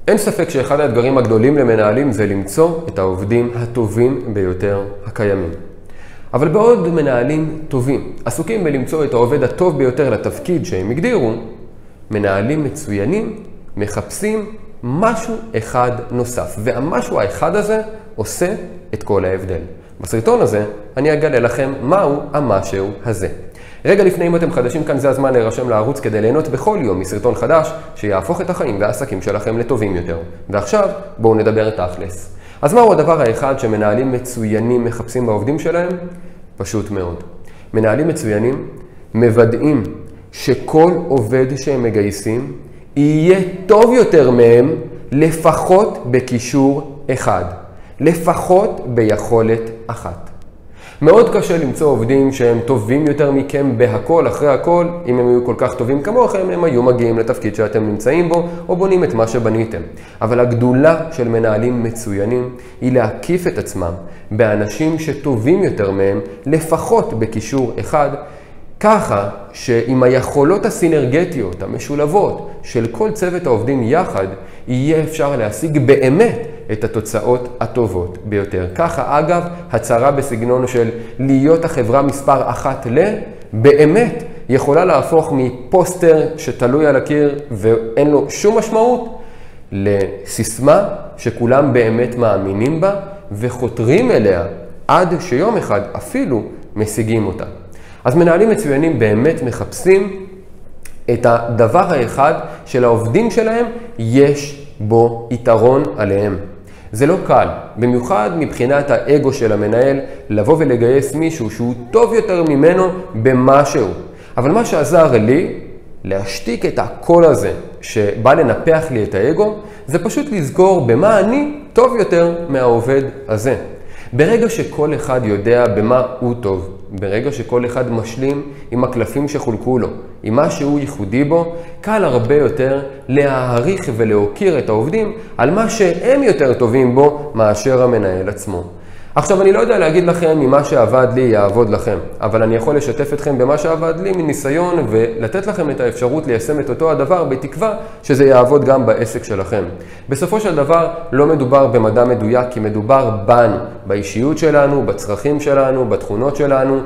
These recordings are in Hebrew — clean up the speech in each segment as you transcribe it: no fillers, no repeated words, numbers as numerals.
אין ספק שאחד האתגרים הגדולים למנהלים זה למצוא את העובדים הטובים ביותר הקיימים. אבל בעוד מנהלים טובים עסוקים בלמצוא את העובד הטוב ביותר לתפקיד שהם הגדירו, מנהלים מצוינים מחפשים משהו אחד נוסף, והמשהו האחד הזה עושה את כל ההבדל. בסרטון הזה אני אגלה לכם מהו המשהו הזה. רגע לפני, אם אתם חדשים כאן, זה הזמן להירשם לערוץ כדי ליהנות בכל יום מסרטון חדש שיהפוך את החיים והעסקים שלכם לטובים יותר. ועכשיו בואו נדבר תכלס. אז מהו הדבר האחד שמנהלים מצוינים מחפשים בעובדים שלהם? פשוט מאוד. מנהלים מצוינים מוודאים שכל עובד שהם מגייסים יהיה טוב יותר מהם לפחות בקישור אחד. לפחות ביכולת אחת. מאוד קשה למצוא עובדים שהם טובים יותר מכם בהכל, אחרי הכל. אם הם היו כל כך טובים כמוכם, הם היו מגיעים לתפקיד שאתם נמצאים בו, או בונים את מה שבניתם. אבל הגדולה של מנהלים מצוינים היא להקיף את עצמם באנשים שטובים יותר מהם, לפחות בקישור אחד, ככה שעם היכולות הסינרגטיות, המשולבות של כל צוות העובדים יחד, יהיה אפשר להשיג באמת את התוצאות הטובות ביותר. ככה, אגב, הצהרה בסגנון של להיות החברה מספר אחת באמת יכולה להפוך מפוסטר שתלוי על הקיר ואין לו שום משמעות, לסיסמה שכולם באמת מאמינים בה וחותרים אליה עד שיום אחד אפילו משיגים אותה. אז מנהלים מצוינים באמת מחפשים את הדבר האחד של העובדים שלהם יש בו יתרון עליהם. זה לא קל, במיוחד מבחינת האגו של המנהל, לבוא ולגייס מישהו שהוא טוב יותר ממנו במשהו. אבל מה שעזר לי להשתיק את הקול הזה שבא לנפח לי את האגו, זה פשוט לזכור במה אני טוב יותר מהעובד הזה. ברגע שכל אחד יודע במה הוא טוב, ברגע שכל אחד משלים עם הקלפים שחולקו לו, עם מה שהוא ייחודי בו, קל הרבה יותר להעריך ולהוקיר את העובדים על מה שהם יותר טובים בו מאשר המנהל עצמו. עכשיו, אני לא יודע להגיד לכם ממה שעבד לי יעבוד לכם, אבל אני יכול לשתף אתכם במה שעבד לי מניסיון ולתת לכם את האפשרות ליישם את אותו הדבר בתקווה שזה יעבוד גם בעסק שלכם. בסופו של דבר לא מדובר במדע מדויק, כי מדובר בנו, באישיות שלנו, בצרכים שלנו, בתכונות שלנו,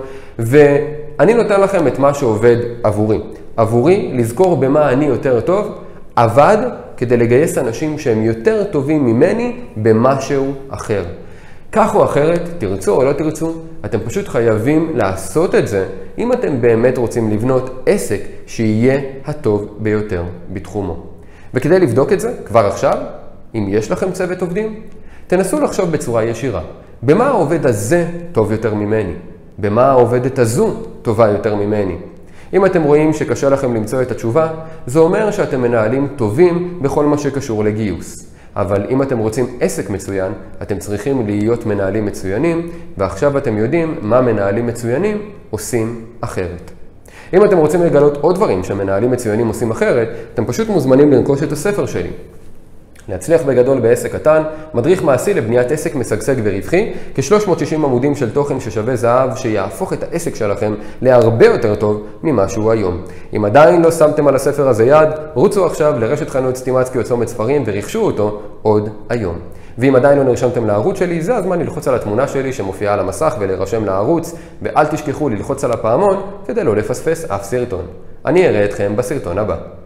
ואני נותן לכם את מה שעובד עבורי. עבורי לזכור במה אני יותר טוב, עבד כדי לגייס אנשים שהם יותר טובים ממני במשהו אחר. כך או אחרת, תרצו או לא תרצו, אתם פשוט חייבים לעשות את זה אם אתם באמת רוצים לבנות עסק שיהיה הטוב ביותר בתחומו. וכדי לבדוק את זה, כבר עכשיו, אם יש לכם צוות עובדים, תנסו לחשוב בצורה ישירה. במה העובד הזה טוב יותר ממני? במה העובדת הזו טובה יותר ממני? אם אתם רואים שקשה לכם למצוא את התשובה, זה אומר שאתם מנהלים טובים בכל מה שקשור לגיוס. אבל אם אתם רוצים עסק מצוין, אתם צריכים להיות מנהלים מצוינים, ועכשיו אתם יודעים מה מנהלים מצוינים עושים אחרת. אם אתם רוצים לגלות עוד דברים שמנהלים מצוינים עושים אחרת, אתם פשוט מוזמנים לרכוש את הספר שלי. להצליח בגדול בעסק קטן, מדריך מעשי לבניית עסק משגשג ורווחי, כ-360 עמודים של תוכן ששווה זהב שיהפוך את העסק שלכם להרבה יותר טוב ממה שהוא היום. אם עדיין לא שמתם על הספר הזה יד, רוצו עכשיו לרשת חנות סטימצקי או צומת ספרים ורכשו אותו עוד היום. ואם עדיין לא נרשמתם לערוץ שלי, זה הזמן ללחוץ על התמונה שלי שמופיעה על המסך ולהירשם לערוץ, ואל תשכחו ללחוץ על הפעמון כדי לא לפספס אף סרטון. אני אראה אתכם בסרטון הבא.